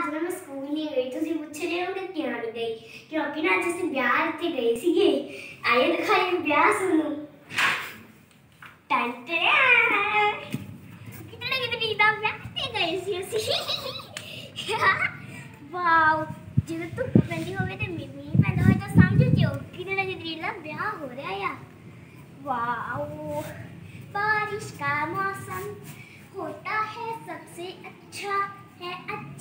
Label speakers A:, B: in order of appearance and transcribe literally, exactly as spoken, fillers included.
A: आज ना मैं स्कूल नहीं गई। तुसी पूछ रहे हो कि क्यों नहीं गई? क्योंकि ना आज ਅਸੀਂ ਵਿਆਹ ਤੇ ਗਏ ਸੀਗੇ। ਆਏ ਦਿਖਾਈ ਵਿਆਹ ਸੁਣੋ। ਟੰਟੇ ਕਿਤਨੇ ਕਿਤਨੇ ਦਾ ਵਿਆਹ ਤੇ ਗਏ ਸੀ ਅਸੀਂ। ਵਾਓ, ਜਦੋਂ ਧੁੱਪ ਪੈਂਦੀ ਹੋਵੇ ਤੇ ਮੀਂਹ ਪੈਂਦਾ ਹੋਵੇ ਤਾਂ ਸਮਝ ਜਿਓ ਕਿਤਨੇ ਕਿਤਨੇ ਦਾ ਵਿਆਹ ਹੋ ਰਿਹਾ ਆ। वाओ, बारिश का मौसम होता है सबसे अच्छा है।